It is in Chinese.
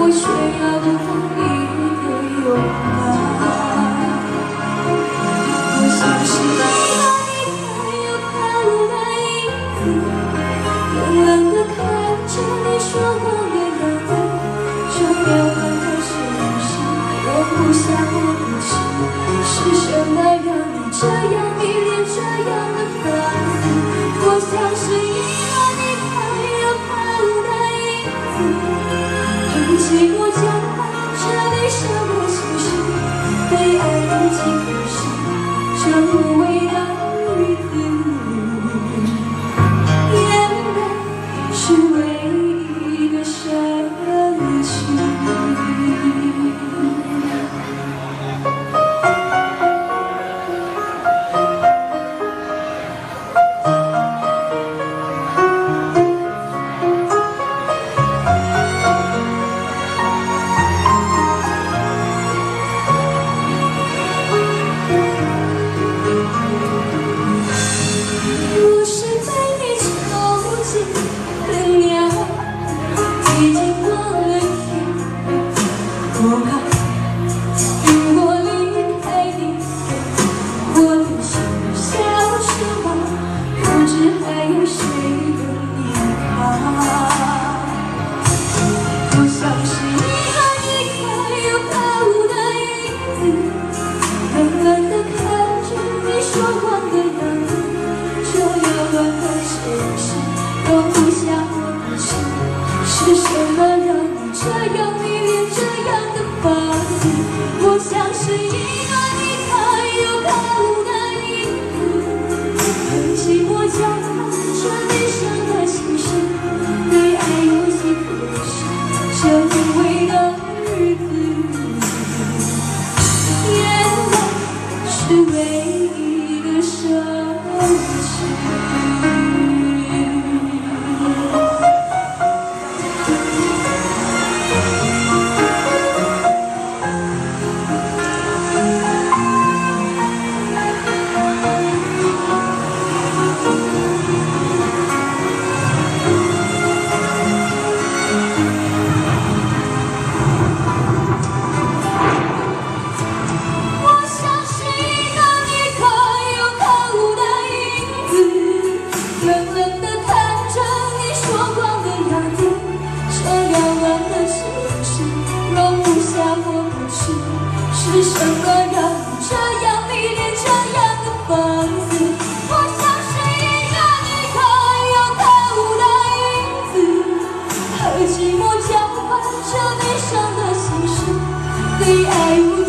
却要等你的拥抱。我像是一个又飘舞的影子，冷冷地看着你说谎的样子，这遥远的城市容不下我的心，是什么让你这样迷恋，这样的放肆？我像是一个你看又飘舞的影子，很寂寞交换着悲伤的心事，被爱的几乎是这无味的日子，眼泪是唯一的奢侈。已经过了天，我怕如果离开你，我的心消失了，不知还有谁等你看。我像是一个又飘舞的影子，冷冷地看着你说谎的样子，这遥远的城市容不下我的心。是什么让你这样迷恋，这样的放肆？我像是一个你看又飘舞的影子，很寂寞交换着悲伤的心事，对爱有几可惜，这无味的日子，眼泪是唯一的奢侈。冷冷地看着你说谎的样子，这遥远的城市容不下我的心，是什么让你这样迷恋，这样的放肆？我像是一个你看又飘舞的影子，和寂寞交换着悲伤的心事，对爱无